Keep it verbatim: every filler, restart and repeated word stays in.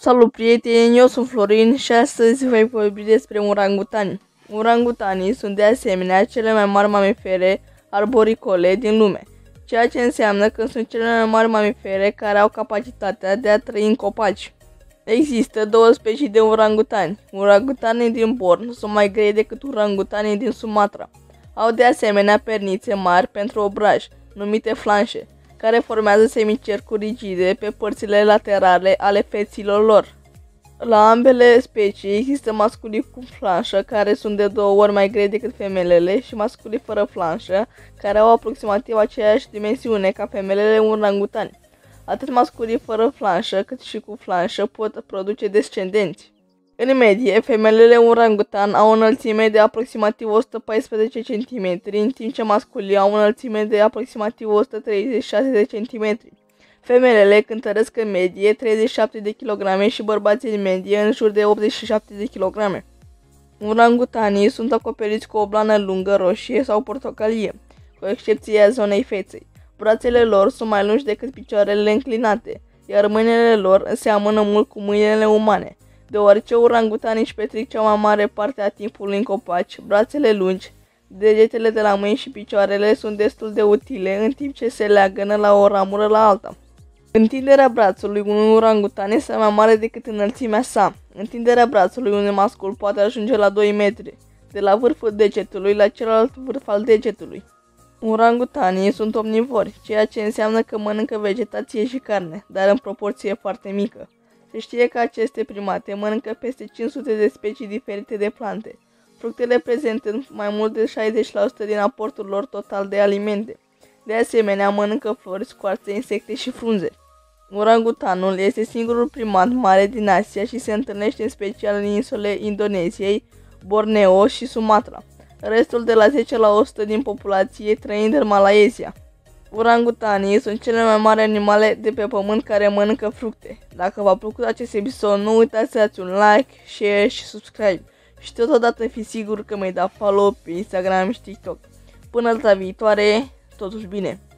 Salut prieteni, eu sunt Florin și astăzi voi vorbi despre orangutani. Orangutanii sunt de asemenea cele mai mari mamifere arboricole din lume, ceea ce înseamnă că sunt cele mai mari mamifere care au capacitatea de a trăi în copaci. Există două specii de orangutani. Orangutanii din Born sunt mai grei decât orangutanii din Sumatra. Au de asemenea pernițe mari pentru obraj, numite flanșe, care formează semicercuri rigide pe părțile laterale ale feților lor. La ambele specii există masculii cu flanșă, care sunt de două ori mai grei decât femelele, și masculii fără flanșă, care au aproximativ aceeași dimensiune ca femelele orangutani. Atât masculii fără flanșă cât și cu flanșă pot produce descendenți. În medie, femelele orangutan au o înălțime de aproximativ o sută paisprezece centimetri, în timp ce masculii au o înălțime de aproximativ o sută treizeci și șase de centimetri. Femelele cântăresc în medie treizeci și șapte de kilograme și bărbații în medie în jur de optzeci și șapte de kilograme. Orangutanii sunt acoperiți cu o blană lungă roșie sau portocalie, cu excepția zonei feței. Brațele lor sunt mai lungi decât picioarele înclinate, iar mâinile lor seamănă mult cu mâinile umane. Deoarece orangutanii își petrec cea mai mare parte a timpului în copaci, brațele lungi, degetele de la mâini și picioarele sunt destul de utile în timp ce se leagănă la o ramură la alta. Întinderea brațului unui orangutan este mai mare decât înălțimea sa. Întinderea brațului unui mascul poate ajunge la doi metri, de la vârful degetului la celălalt vârf al degetului. Orangutanii sunt omnivori, ceea ce înseamnă că mănâncă vegetație și carne, dar în proporție foarte mică. Se știe că aceste primate mănâncă peste cinci sute de specii diferite de plante, fructele prezentând mai mult de șaizeci la sută din aportul lor total de alimente. De asemenea, mănâncă flori, scoarțe, insecte și frunze. Orangutanul este singurul primat mare din Asia și se întâlnește în special în insule Indoneziei, Borneo și Sumatra, restul de la zece la o sută din populație trăind în Malaysia. Orangutanii sunt cele mai mari animale de pe pământ care mănâncă fructe. Dacă v-a plăcut acest episod, nu uitați să dați un like, share și subscribe. Și totodată fiți sigur că mi-ai dat follow pe Instagram și TikTok. Până data viitoare, totuși bine!